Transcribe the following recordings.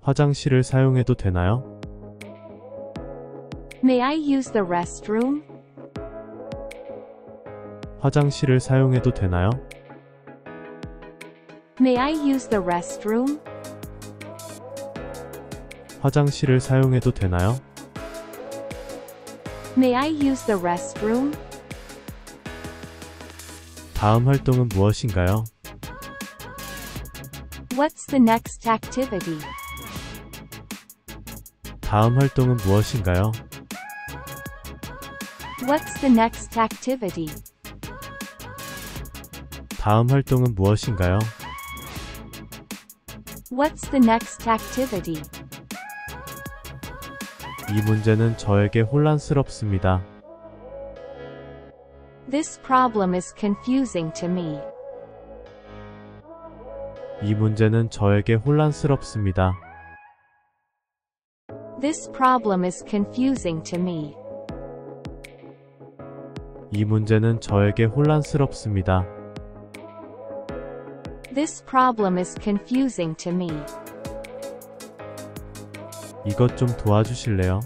화장실을 사용해도 되나요? May I use the restroom? 화장실을 사용해도 되나요? May I use the restroom? 화장실을 사용해도 되나요? May I use the restroom? 다음 활동은 무엇인가요? What's the next activity? 다음 활동은 무엇인가요? What's the next activity? 다음 활동은 무엇인가요? What's the next activity? 이 문제는 저에게 혼란스럽습니다. This problem is confusing to me. 이 문제는 저에게 혼란스럽습니다. This problem is confusing to me. 이 문제는 저에게 혼란스럽습니다. This problem is confusing to me. 이것 좀 도와주실래요?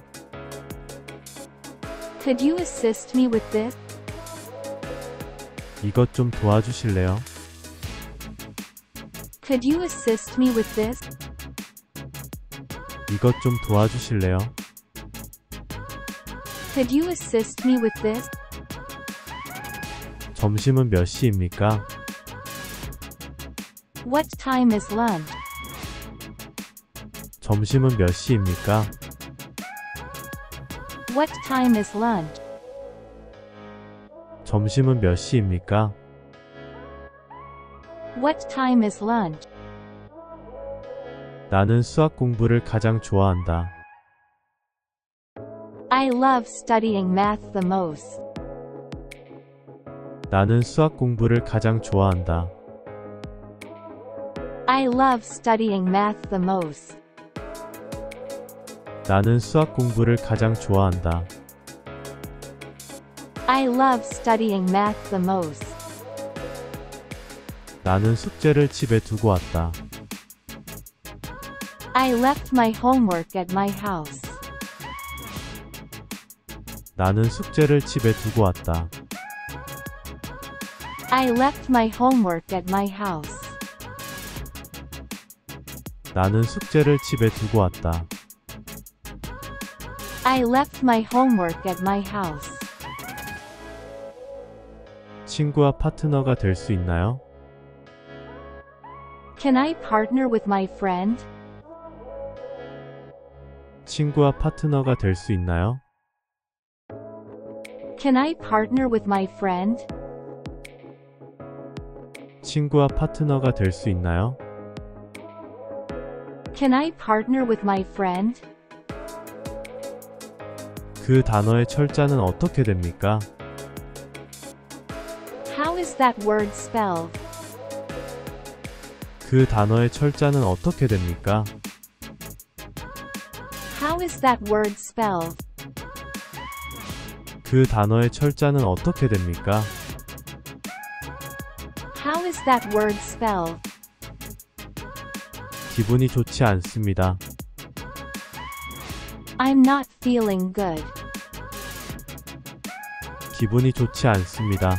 Could you assist me with this? 이것 좀 도와주실래요? Could you assist me with this? 이것 좀 도와주실래요? Could you assist me with this? 점심은 몇 시입니까? What time is lunch? 점심은 몇 시입니까? What time is lunch? 점심은 몇 시입니까? What time is lunch? 나는 수학 공부를 가장 좋아한다. I love studying math the most. 나는 수학 공부를 가장 좋아한다. I love studying math the most. 나는 수학 공부를 가장 좋아한다. I love studying math the most. 나는 숙제를 집에 두고 왔다. I left my homework at my house. 나는 숙제를 집에 두고 왔다. I left my homework at my house. 나는 숙제를 집에 두고 왔다. I left my homework at my house. 친구와 파트너가 될 수 있나요? Can I partner with my friend? 친구와 파트너가 될 수 있나요? Can I partner with my friend? 친구와 파트너가 될 수 있나요? Can I partner with my friend? 그 단어의 철자는 어떻게 됩니까? How is that word spelled? 그 단어의 철자는 어떻게 됩니까? How is that word spelled? 그 단어의 철자는 어떻게 됩니까? How is that word spelled? 기분이 좋지 않습니다. I'm not feeling good. 기분이 좋지 않습니다.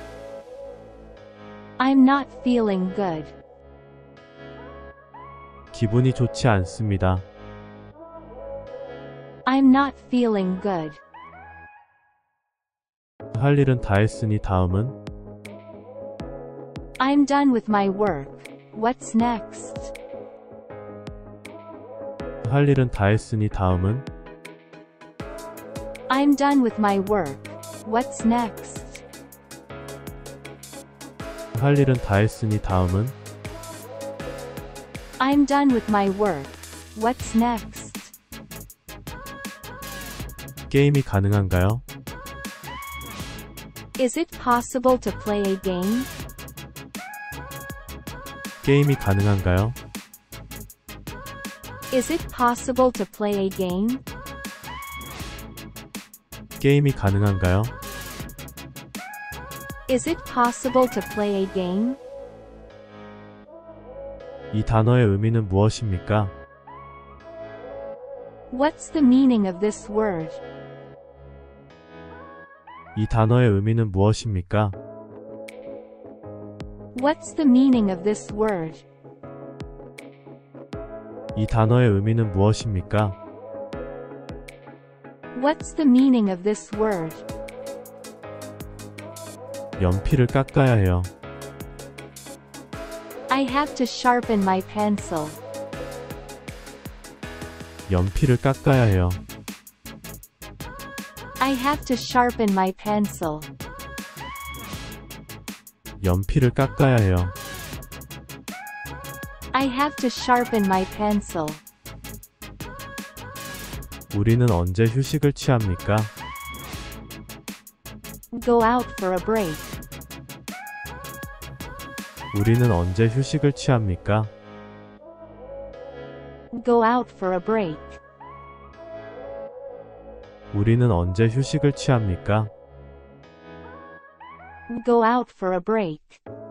I'm not feeling good. 기분이 좋지 않습니다. I'm not feeling good. 할 일은 다 했으니 다음은? I'm done with my work. What's next? 할 일은 다 했으니 다음은? I'm done with my work. What's next? 할 일은 다 했으니 다음은? I'm done with my work. What's next? 게임이 가능한가요? Is it possible to play a game? 게임이 가능한가요? Is it possible to play a game? 게임이 가능한가요? Is it possible to play a game? 이 단어의 의미는 무엇입니까? What's the meaning of this word? 이 단어의 의미는 무엇입니까? What's the meaning of this word? 이 단어의 의미는 무엇입니까? What's the meaning of this word? 연필을 깎아야 해요. I have to sharpen my pencil. 연필을 깎아야 해요. I have to sharpen my pencil. 연필을 깎아야 해요. I have to sharpen my pencil. 우리는 언제 휴식을 취합니까? Go out for a break. 우리는 언제 휴식을 취합니까? Go out for a break. 우리는 언제 휴식을 취합니까? Go out for a break.